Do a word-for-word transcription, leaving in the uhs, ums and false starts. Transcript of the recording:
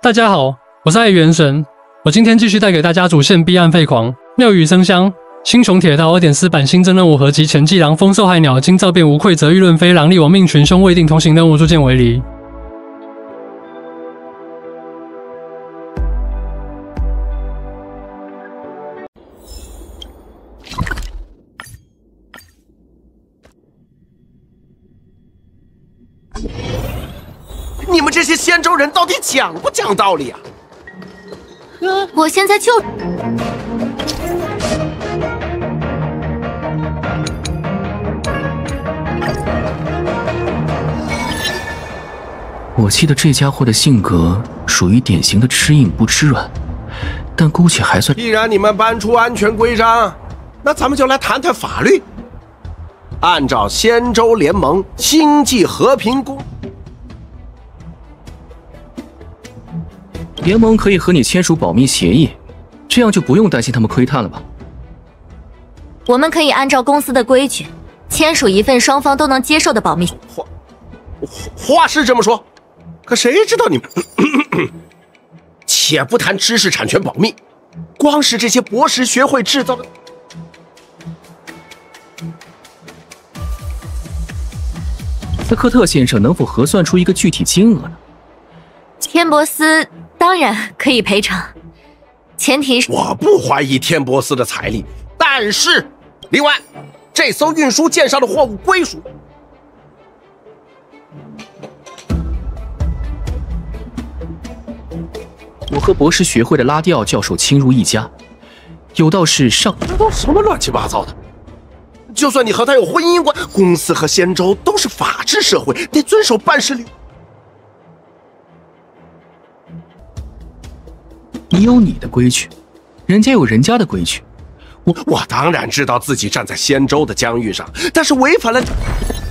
大家好，我是爱元神，我今天继续带给大家主线狴犴吠狂、妙语生香、星穹铁道 二点四 版新增任务合集潜迹狼烽、兽駭鸟惊、詔辩无愧、折狱论非、狼戾亡命、群凶未定、同行任务铸剑为离。 你们这些仙州人到底讲不讲道理啊？ 嗯，我现在就…… 我记得这家伙的性格属于典型的吃硬不吃软，但姑且还算。 既然你们搬出安全规章，那咱们就来谈谈法律。按照仙州联盟星际和平公。 联盟可以和你签署保密协议，这样就不用担心他们窥探了吧？ 我们可以按照公司的规矩，签署一份双方都能接受的保密。 话话是这么说，可谁知道你们？且不谈知识产权保密，光是这些博士学会制造的， 斯科特先生能否核算出一个具体金额呢？ 天博斯当然可以赔偿，前提是我不怀疑天博斯的财力，但是，另外，这艘运输舰上的货物归属， 我和博士学会的拉蒂奥教授亲如一家，有道是上…… 这都什么乱七八糟的？就算你和他有婚姻关，公司和仙州都是法治社会，得遵守办事流。 你有你的规矩，人家有人家的规矩。 我我当然知道自己站在仙州的疆域上，但是违反了